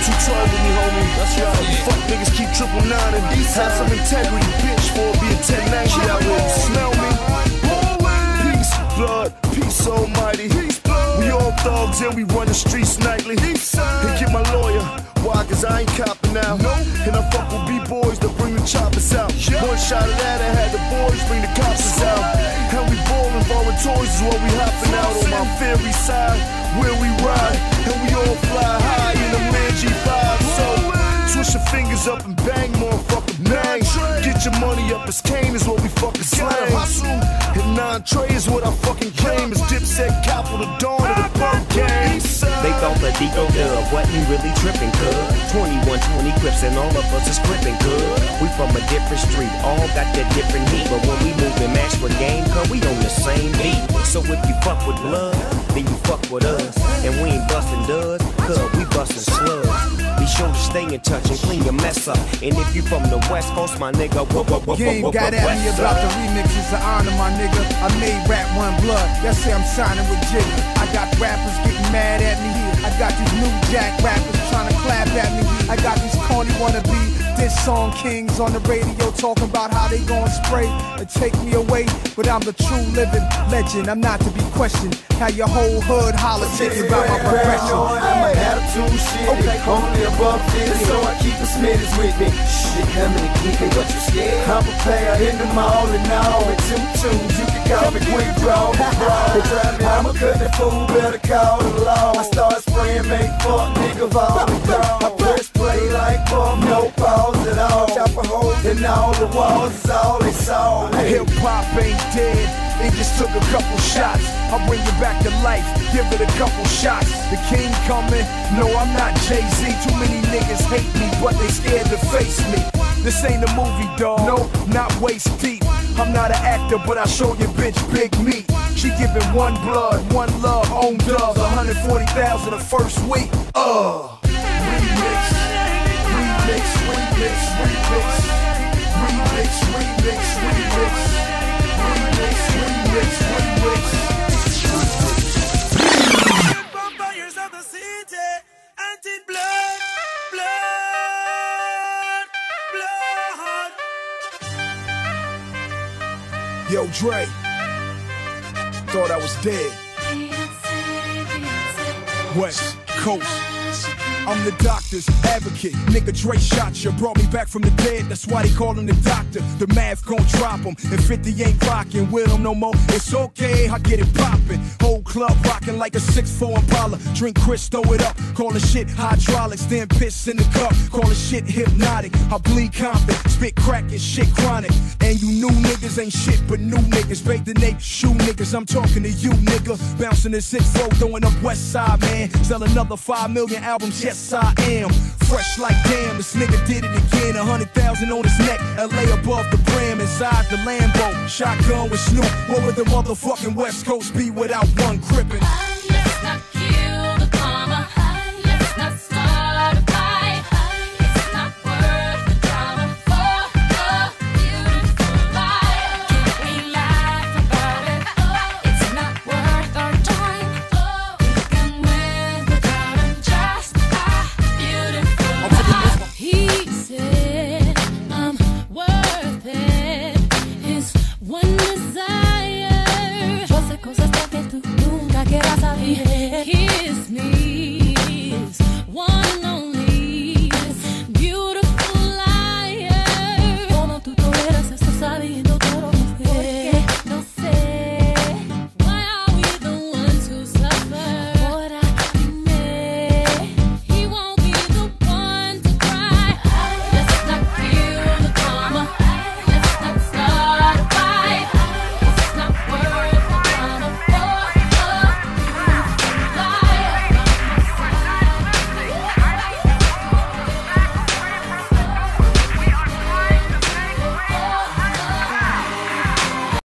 you try with me, homie. That's right. Fuck niggas keep triple nining. Have some integrity, bitch, for it be a 1090 out here. Smell me? Peace, blood, peace almighty. We all thugs and we run the streets nightly. And get my lawyer. Why? Cause I ain't copping out. And I fuck with B-boys that bring the choppers out. One shot of that, I had the boys bring the cops out. And we ballin', borrowing toys is what we hopping out. On my fairy side, where we ride. And we all fly high in the man G5. So, twist your fingers up and bang, motherfucker, bang. Get your money up, it's Kane is what we fucking slang. And non-tray is what I fucking claim. It's Dipset, Capital, the dawn of the bird game. They thought the Deco dub wasn't really tripping, cuz 21-20 clips and all of us is gripping, cuz we from a different street, all got that different heat. But when we move and match for game, cuz we on the same beat. So if you fuck with blood, then you fuck with us. And we ain't bustin' duds, cuz we bustin' slugs. Be sure to stay in touch and clean your mess up. And if you from the West Coast, my nigga, Game got at me about the remixes to honor my nigga. I made rap one blood. Y'all say I'm signing with Jigga. I got rappers getting mad at me here. I got these new jack rappers trying to clap at me. I got these corny wannabe diss song kings on the radio talking about how they gon' spray and take me away. But I'm the true living legend. I'm not to be questioned. How your whole hood hollering about my progression. I'm an attitude shit, only above 50, so I keep the Smitties with me. Shit coming to keep it, but you scared? I'm a player in the mall and all in 2 tunes. You can call me quick draw, They try me, I'm a cutting fool, better call the law. I start spraying, make fuck niggas all the dog. I press play like bum, no pause at all. Chop a hole in all the walls, is all they saw. Hip hop ain't dead. It just took a couple shots. I'll bring you back to life, give it a couple shots. The king coming, no I'm not Jay-Z. Too many niggas hate me, but they scared to face me. This ain't a movie, dawg, no, not waist deep. I'm not an actor, but I show your bitch big meat. She giving one blood, one love, own dub. 140,000 the first week, Remix, remix, remix, remix. Remix, remix, remix. Vampires of the city, hunting blood, blood, blood. Yo, Dre, thought I was dead. West Coast, I'm the doctor's advocate. Nigga, Dre shot ya, brought me back from the dead. That's why they call him the doctor. The math gon' drop him. If 50 ain't rockin' with him no more, it's okay, I get it poppin'. Whole club rockin' like a 6'4" Impala. Drink Chris, throw it up. Call the shit hydraulics, then piss in the cup. Call the shit hypnotic. I bleed Compton, spit crack and shit chronic. And you new niggas ain't shit but new niggas. Bathe the naked shoe niggas, I'm talking to you, nigga. Bouncing the 6-4, throwing up West Side, man. Sell another 5 million albums, yes I am. Fresh like damn, this nigga did it again. 100,000 on his neck, LA above the brim. Inside the Lambo, shotgun with Snoop. What would the motherfucking West Coast be without one gripping? Let's not kill the karma. Let's not start a fight. It's not worth the drama for a beautiful life. Can we laugh about it? It's not worth our time. We can win without just a beautiful life. He said I'm worth it. His one desire. Yo sé cosas que tú nunca quieras saber. Kiss me.